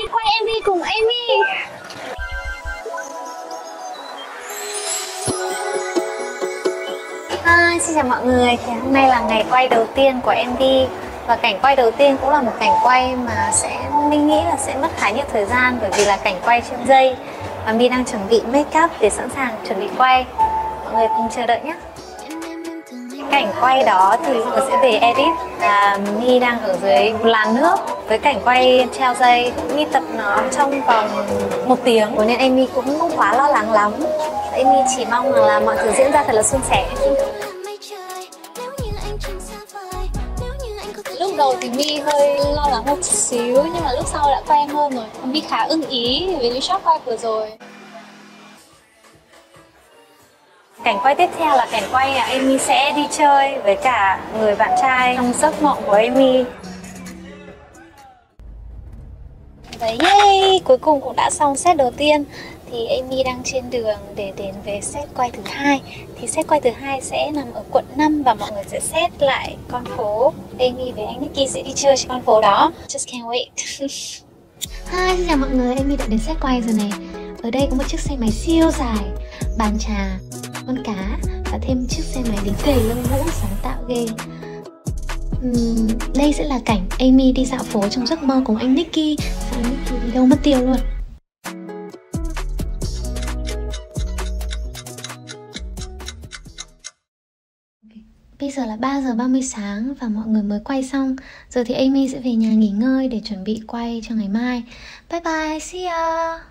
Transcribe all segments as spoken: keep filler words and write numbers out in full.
quay em vê cùng Amy. Hi, xin chào mọi người. Thì hôm nay là ngày quay đầu tiên của em vê. Và cảnh quay đầu tiên cũng là một cảnh quay mà sẽ mình nghĩ là sẽ mất khá nhiều thời gian, bởi vì là cảnh quay trên dây. Và My đang chuẩn bị make up để sẵn sàng chuẩn bị quay. Mọi người cùng chờ đợi nhé. Cảnh quay đó thì mọi người sẽ về edit. Là My đang ở dưới một làn nước với cảnh quay treo dây. My tập nó trong vòng một tiếng, nên Amy cũng không quá lo lắng lắm. Amy chỉ mong là mọi thứ diễn ra thật là suôn sẻ. Lúc đầu thì My hơi lo lắng một xíu, nhưng mà lúc sau đã quen hơn rồi. My khá ưng ý với những shot quay vừa rồi. Cảnh quay tiếp theo là cảnh quay Amy sẽ đi chơi với cả người bạn trai trong giấc mộng của Amy. Và yay! Cuối cùng cũng đã xong set đầu tiên. Thì Amy đang trên đường để đến với set quay thứ hai. Thì set quay thứ hai sẽ nằm ở quận năm và mọi người sẽ set lại con phố. Amy với anh Nicky sẽ đi chơi trên con phố đó. Just can't wait. Hi, xin chào mọi người, Amy đã đến set quay rồi này. Ở đây có một chiếc xe máy siêu dài, bàn trà, con cá và thêm chiếc xe máy đính kề lông vũ sáng tạo ghê. uhm, Đây sẽ là cảnh Amy đi dạo phố trong giấc mơ cùng anh Nicky. Sao anh Nicky đi đâu mất tiêu luôn. Bây giờ là ba giờ ba mươi sáng và mọi người mới quay xong. Giờ thì Amy sẽ về nhà nghỉ ngơi để chuẩn bị quay cho ngày mai. Bye bye, see ya.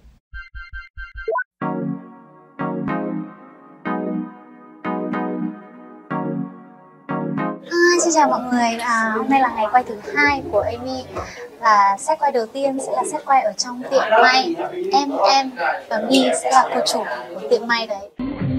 Hi, xin chào mọi người. À, hôm nay là ngày quay thứ hai của Amy. Và set quay đầu tiên sẽ là set quay ở trong tiệm may. Em em và My sẽ là cô chủ của tiệm may đấy.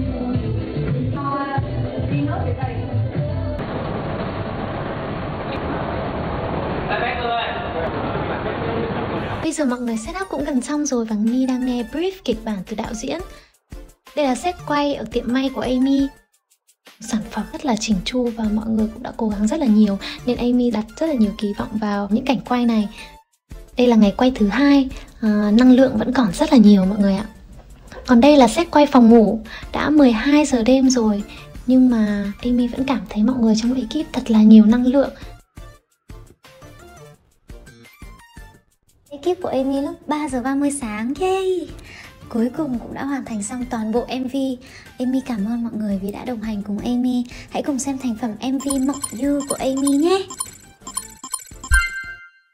Bây giờ mọi người setup cũng gần xong rồi và My đang nghe brief kịch bản từ đạo diễn. Đây là set quay ở tiệm may của Amy. Sản phẩm rất là chỉnh chu và mọi người cũng đã cố gắng rất là nhiều, nên Amy đặt rất là nhiều kỳ vọng vào những cảnh quay này. Đây là ngày quay thứ hai, à, năng lượng vẫn còn rất là nhiều mọi người ạ. Còn đây là set quay phòng ngủ, đã mười hai giờ đêm rồi, nhưng mà Amy vẫn cảm thấy mọi người trong ekip thật là nhiều năng lượng. Ekip của Amy lúc ba giờ ba mươi sáng, yay! Cuối cùng cũng đã hoàn thành xong toàn bộ em vê. Amy cảm ơn mọi người vì đã đồng hành cùng Amy. Hãy cùng xem thành phẩm em vê Mộng Du của Amy nhé!